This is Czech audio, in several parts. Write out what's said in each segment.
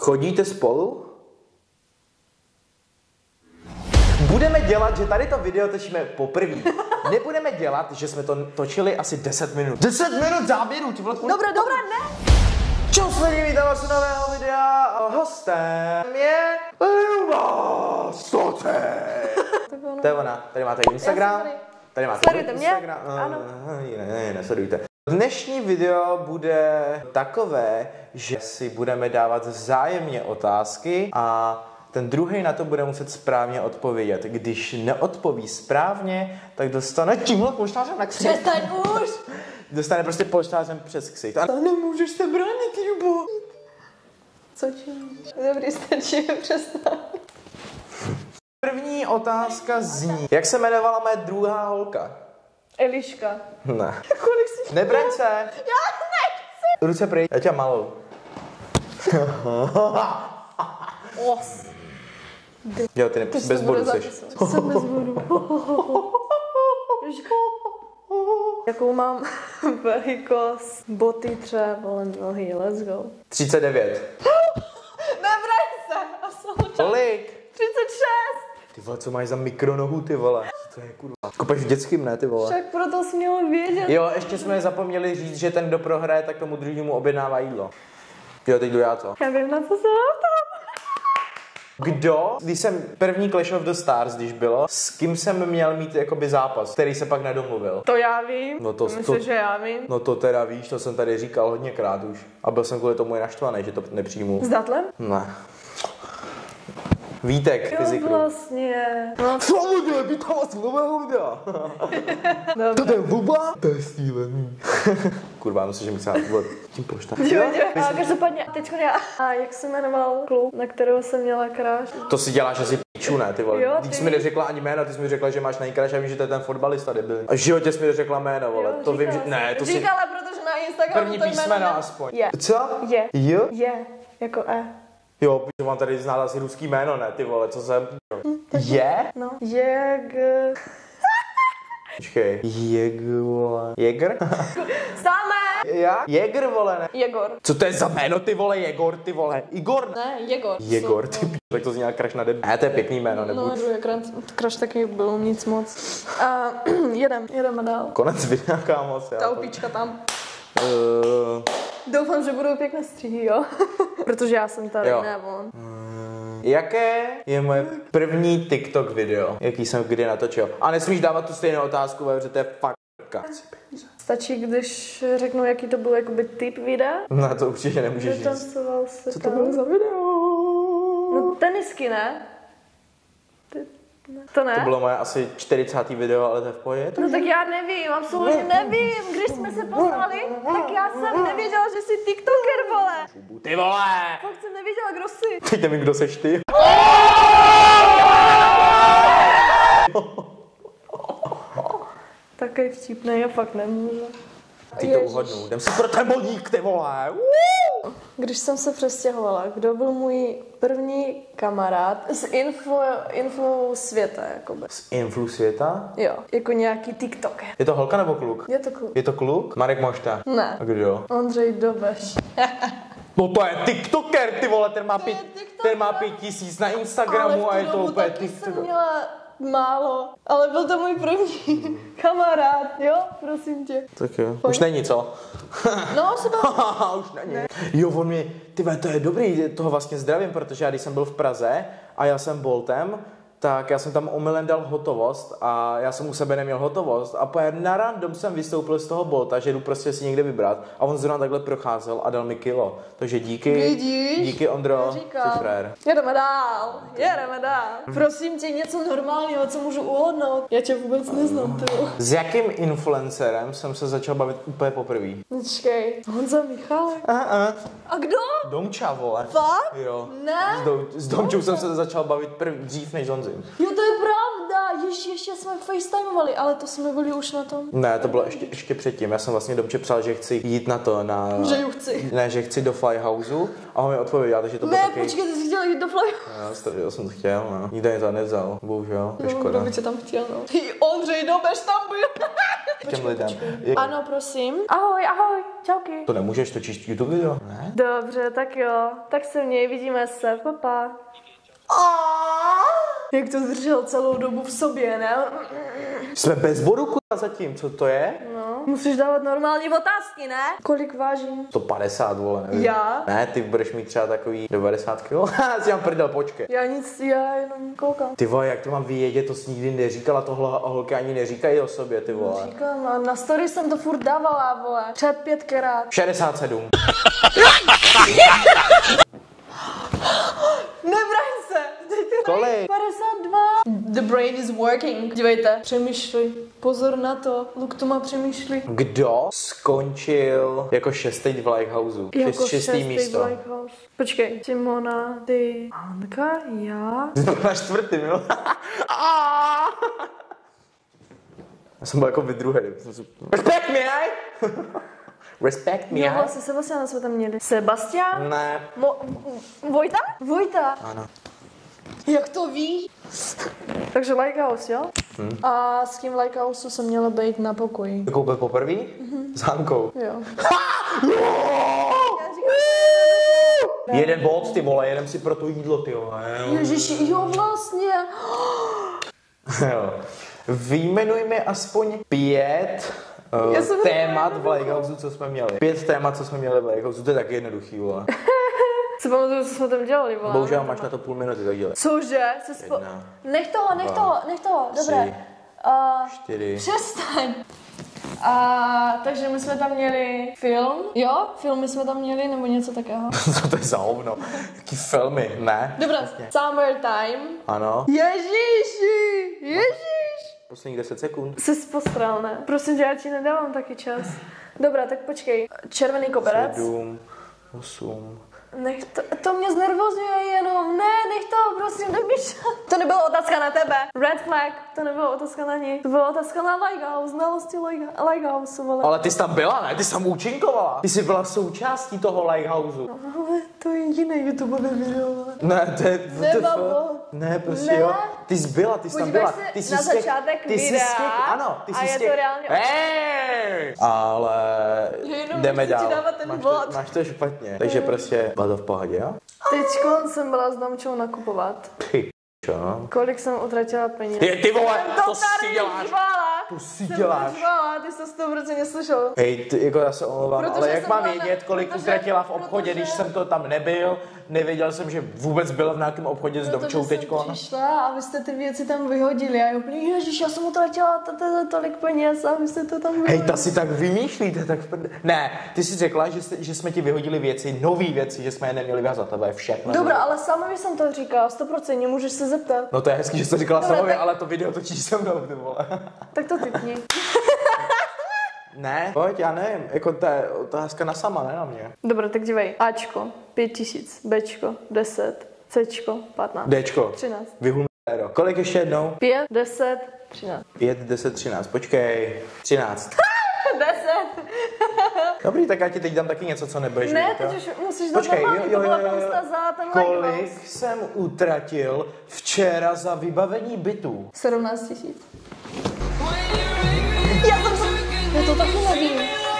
Chodíte spolu? Budeme dělat, že tady to video točíme poprvé. Nebudeme dělat, že jsme to točili asi 10 minut. 10 minut záběru, ty vole. Dobré, ne. Čau, lidi, vítám vás u nového videa. Hostem je Luba Soce. To je ona. Tady máte Instagram. Tady máte Sledujte Instagram. Mě? Ano. Ne, nesledujte. Dnešní video bude takové, že si budeme dávat vzájemně otázky a ten druhý na to bude muset správně odpovědět. Když neodpoví správně, tak dostane tímhle polštářem na ksicht. Přestaň už! Dostane prostě polštářem přes ksicht. A nemůžeš se bránit, Lubo. Co činíš? Dobrý, stačí, přestaň. První otázka zní, jak se jmenovala moje druhá holka? Eliška. Ne. Kolik jsi... Nebraň se. Já nechci! Ruce pryč, já tě malou. Jo, ty bez bodu seš. Jsem bez bodu. Jakou mám velikost, boty třeba, nohy, let's go. 39. Nebraň se! A součas. Kolik? 36. Ty vole, co máš za mikronohu, ty vole? To je kurva. Kopeš v dětským, ne, ty vole? Však proto jsi měl vědět. Jo, ještě jsme zapomněli říct, že ten, kdo prohraje, tak tomu druhému objednává jídlo. Jo, teď jdu já to. Já vím, na co se ptám. Kdo, když jsem první Clash of the Stars, když bylo, s kým jsem měl mít jakoby zápas, který se pak nedomluvil? To já vím. No to, myslím, že já vím. No to teda víš, to jsem tady říkal hodněkrát už. A byl jsem kvůli tomu i naštvaný, že to nepřijmu. S datlem? Ne. Vítek, Jo, fyziku. vlastně. No. Samozřejmě, vítám vás u nového videa. To je Luba? To je stílený. Kurva, myslím, že mi se tím pošta. Jo. A každopádně, teďko já. A jak se jmenoval klub, na kterého jsem měla kráš? To si děláš asi píču, ne, ty vole. Jo, Ty jsi mi neřekla ani jméno, ty jsi mi řekla, že máš nejkráš a víš, že to je ten fotbalista debilní. A v životě jsi mi neřekla jméno, vole. Jo, to vím, že... Ne, to si... Říkala, protože na Instagramu První to písmeno jméno... aspoň. Je. Co? Je. Jo? Je. Jako E. Jo, protože mám tady znát asi ruský jméno, ne, ty vole, co jsem... Je? No. Jeg... Počkej. vole. Jäger? Samé! Jak? Jäger, vole, ne? Jegor. Co to je za jméno, ty vole, Jegor, ty vole? Igor? Ne, Jegor. Jegor, ty p***, tak to zní jak crash na debil. Ne, to je pěkný jméno, No, nebuď. druhý crash taky bylo nic moc. A jedeme dál. Konec videa, kámo, já. Ta opička tam. Doufám, že budou pěkné střihy, jo? Protože já jsem tady, Jo. ne on. Jaké je moje první TikTok video, jaký jsem kdy natočil? A nesmíš dávat tu stejnou otázku, protože to je fakt kaci. Stačí, když řeknu, jaký to byl jakoby typ videa? Na to určitě nemůžeš říct. Tancoval se Co to tam. bylo za video? No tenisky, ne? To ne? To bylo moje asi 40. video, ale to je v pohodě. No tak já nevím, absolutně nevím. Když jsme se poznali, tak já jsem nevěděla, že jsi tiktoker, vole. Ty vole! Fakt jsem nevěděla, kdo jsi. Teď nevím, kdo seš ty. Takový vtipný, já fakt nemůžu. Ty to uhodnu. Jdem si pro ten bodík, ty vole. Když jsem se přestěhovala, kdo byl můj první kamarád z info světa, jakoby. Z influ světa? Jo, jako nějaký tiktoker. Je to holka nebo kluk? Je to kluk. Je to kluk? Marek Mošta? Ne. A kdo? Ondřej Dobeš. No to je tiktoker, ty vole, ten má, ten má 5000 na Instagramu a je to úplně taky tiktoker. jsem měla málo, ale byl to můj první kamarád, jo, prosím tě. Tak jo. Už není, co? No, se Už není. Ne. Jo, on mě, tyhle, to je dobrý, toho vlastně zdravím, protože já když jsem byl v Praze a já jsem Boltem, tak já jsem tam omylem dal hotovost a já jsem u sebe neměl hotovost a na random jsem vystoupil z toho Bolta, že jdu prostě si někde vybrat a on zrovna takhle procházel a dal mi kilo. Takže díky. Vidíš? Díky, Ondro. Jsi frér. Jedeme dál. Prosím tě, něco normálního, co můžu uhodnout. Já tě vůbec neznám, ty. S jakým influencerem jsem se začal bavit úplně poprvé? Počkej, Honza Michálek. A kdo? Domča, vole. Fakt? Jo. Ne? S Domčou jsem se začal bavit dřív než Honzim. Jo, to je pravda. Ještě jsme facetimovali, ale to jsme byli už na tom. Ne, to bylo ještě předtím. Já jsem vlastně Domče psal, že chci jít na to, Že ju chci. Ne, že chci do Flyhouseu a on mi odpověděl, takže to bylo Ne, taky... počkej, ty jsi chtěl jít do Fly. Já jsem to chtěl, no. Nikdo mi to nevzal, bohužel, je No, škoda. kdo by tě tam chtěl, no. Ondřej Dobeš tam byl. k těm lidem. Ano, prosím. Ahoj, ahoj, čauky. To nemůžeš točit YouTube video, ne? Dobře, tak jo. Tak se měj, vidíme se, papa. Jak to držel celou dobu v sobě, ne? Jsme bez bodu, kurva, zatím, co to je? No, musíš dávat normální otázky, ne? Kolik vážím? 150, vole, nevím. Já? Ne, ty budeš mít třeba takový 90 kg. Si mám prdel, počkej. Já jenom koukám. Ty vole, jak to mám vědět, to jsi nikdy neříkala, tohle holky ani neříkají o sobě, ty vole. Říkám, a na story jsem to furt dávala, vole. Třeba 5krát. 67. Nebraň se! Kolik? 52. The brain is working. Dívejte, přemýšlej. Pozor na to. Luktoma přemýšlej. Kdo skončil jako šestý v Lighthouse? Jako šestý místo. Lighthouse. Počkej. Simona, ty, Hanka, já. Na čtvrtý, jo? Já jsem byl jako vy druhý. Respect me, aj? Respect me, Jo, aj? vlastně Sebastiana jsme tam měli. Sebastian? Ne. Vojta? Vojta. Ano. Jak to ví? Takže Lighthouse, jo? A s kým Lighthouse jsem měla být na pokoji? Jako byl poprvé? S Hankou. Jo. Jeden bod, ty vole, jedem si pro to jídlo, ty vole. Ježiši, jo vlastně. Jo. Vyjmenujme aspoň 5 témat v Lighthouse, co jsme měli. 5 témat, co jsme měli v Lighthouse, to je taky jednoduchý, vole. Si pamatuju, co jsme tam dělali, vole. Bohužel máš na to půl minuty, tak dělej. Cože? Nech toho, dobré. 4. Přestaň. Takže my jsme tam měli film, jo? Filmy jsme tam měli, nebo něco takového. Co to je za hovno? Jaký filmy, ne? Dobrá, Summertime. Ano. Ježiši. Posledních 10 sekund. Jsi postral, ne? Prosím tě, já ti nedávám taky čas. Dobrá, tak počkej. Červený koberec. 7, 8. Nech to mě znervozňuje jenom. Ne, nech to, prosím, dej mi čas. To nebyla otázka na tebe. Red flag, to nebyla otázka na ní. To byla otázka na Lighthouse, znalosti Lighthouse, vole. Ale ty jsi tam byla, ne? Ty jsi tam účinkovala. Ty jsi byla součástí toho Lighthouse. Ale to je jiný YouTubeové video, vole. Ne, to je... Ne, prostě Ne. jo. Ty jsi byla, ty jsi tam byla. Ty jsi na začátek videa ano, ty jsi a je to reálně... Hey! Ale Jenom jdeme nechci ti dál. dávat ten bod. Máš to špatně. Takže prostě byla to v pohodě, jo? Teďko jsem byla s Damčou nakupovat. Ty čo? Kolik jsem utratila peněz? Ty vole, to tady si děláš. řvala. To si Jsem děláš. řvala, ty jsi to 100% neslyšel. Hej, jako já se omlouvám, Protože ale jak jsem mám byla vědět, kolik utratila v obchodě, když jsem to tam nebyl, nevěděl jsem, že vůbec byla v nějakém obchodě s Domčou teďko. Protože jsem přišla a vy jste ty věci tam vyhodili a já úplně, ježiš, já jsem utratila tolik peněz a vy jste to tam vyhodili. Hej, ta si tak vymýšlíte, tak ne, ty jsi řekla, že jsme ti vyhodili věci, nový věci, že jsme je neměli vyhazat, to je všechno. Dobrá, ale sama jsem to říkala, 100%, můžeš se zeptat. No to je hezký, že jsi to říkala Dobrá, sama, tak- ale to video točíš se mnou, ty vole. Tak to typni. Ne, pojď, já nevím, jako to je otázka na sama, ne na mě. Dobrá, tak dívej. Ačko, 5000, Bčko, 10, Cčko, 15. Dčko. 13. Vyhul éro. Kolik ještě jednou? 5, 10, 13. 5, 10, 13, počkej. 13. 10. Dobrý, tak já ti teď dám taky něco, co nebudeš Ne, vědět, teď jo? už musíš dát Počkej, normálně, to byla jo. pomsta za ten Kolik Lighthouse. jsem utratil včera za vybavení bytu? 17 000. Já to taky nevím.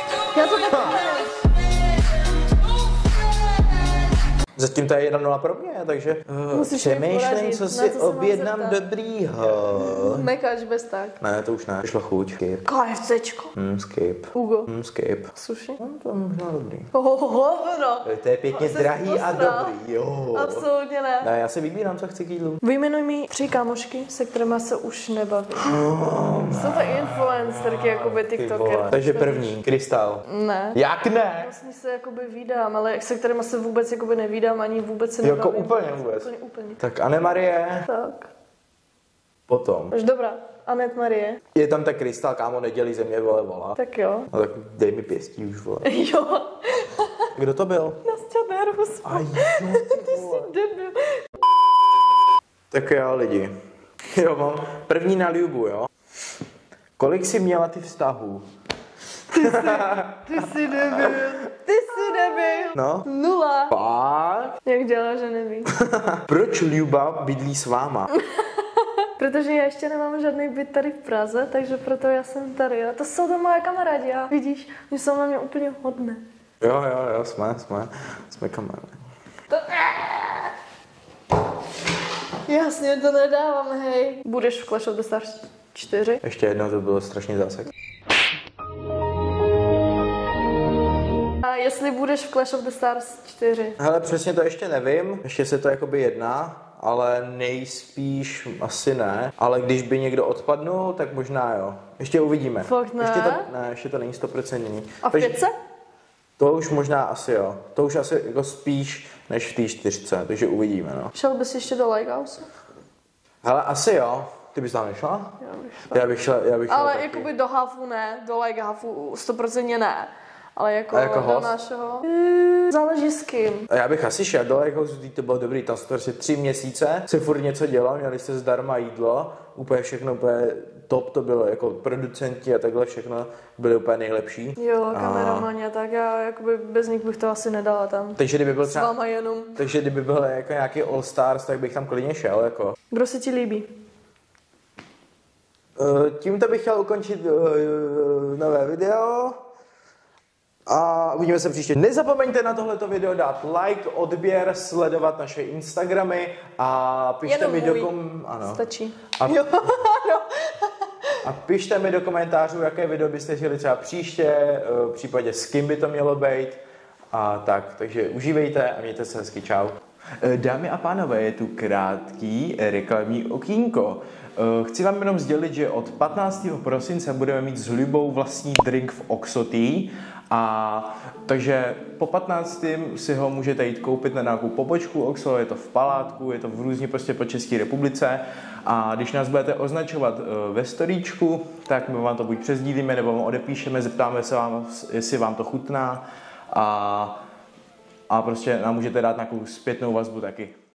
Zatím to je 1-0 pro mě, takže Musíš mi přemýšlím, poradit, co na si co se mám objednám zeptat. dobrýho. Mekáč bez tak. Ne, to už ne. Vyšlo chuť. Skip. KFCčko. Skip. Hugo. Skip. Sushi. No, to je možná dobrý. Hovno. To je pěkně Jsi drahý a postral. dobrý, jo. Absolutně ne. Ne, já si vybírám, co chci k jídlu. Vyjmenuj mi 3 kámošky, se kterými se už nebavím. Jsou to influencerky, jakoby Ty tiktoker. vole. Takže první, Krystal. Ne. Jak ne? Vlastně se jakoby vídám, ale se kterými se vůbec jakoby nevídám, ani vůbec se Jako nebavím. úplně vůbec. Úplně. Tak Anne-Marie, Tak. potom. Až dobrá. Anet Marie. Je tam ta Krystal, kámo, nedělí ze mě, vole, volá. Tak jo. No tak dej mi pěstí už, vole. Jo. Kdo to byl? Nastia Nervus. A jo, ty vole. Debil. Tak jo, lidi. Jo, mám první na Ljubu, jo. Kolik jsi měla ty vztahů? Ty jsi debil. No. 0. Fakt? Jak dělá, že neví. Proč Ljuba bydlí s váma? Protože já ještě nemám žádný byt tady v Praze, takže proto já jsem tady. A to jsou to moje kamarádi, a vidíš, že jsou na mě úplně hodné. Jo, jsme kamarádi. Jasně, to nedávám, hej. Budeš v Clash of the Stars 4? Ještě jednou, to bylo strašně zásek. A jestli budeš v Clash of the Stars 4? Hele, přesně to ještě nevím, ještě se to jakoby jedná, ale nejspíš asi ne. Ale když by někdo odpadnul, tak možná jo. Ještě uvidíme. Fakt ne? Ještě to není 100%. A v 5? To už možná asi jo. To už asi jako spíš než v té 4, takže uvidíme, no. Šel bys ještě do Lighthouse? Hele, asi jo. Ty bys tam nešla? Já bych šel Ale taky. jakoby do Hafu ne, do Lighthouse 100% ne. Ale jako jako do host? našeho... Záleží s kým. Já bych asi šel do Lighthouse, to bylo dobrý, tam jste prostě 3 měsíce, se furt něco dělal, měli jste zdarma jídlo, úplně všechno, úplně top to bylo, jako producenti a takhle všechno byly úplně nejlepší. Jo, kameramani a tak, já jakoby bez nich bych to asi nedala tam. Takže kdyby byl S váma jenom. Takže kdyby byl jako nějaký All Stars, tak bych tam klidně šel, jako. Kdo se ti líbí? Tímto bych chtěl ukončit nové video. A uvidíme se příště. Nezapomeňte na tohleto video dát like, odběr, sledovat naše Instagramy a pište mi Ano. Stačí. A pište mi do komentářů, jaké video byste chtěli třeba příště, v případě s kým by to mělo být. A tak, takže užívejte a mějte se hezky, čau. Dámy a pánové, je tu krátký reklamní okýnko. Chci vám jenom sdělit, že od 15. prosince budeme mít s Lubou vlastní drink v Oxotea. A takže po 15. si ho můžete jít koupit na nějakou pobočku Oxo, je to v Palátku, je to v různě prostě po České republice. A když nás budete označovat ve storíčku, tak my vám to buď přesdílíme, nebo vám odepíšeme, zeptáme se vám, jestli vám to chutná. A prostě nám můžete dát nějakou zpětnou vazbu taky.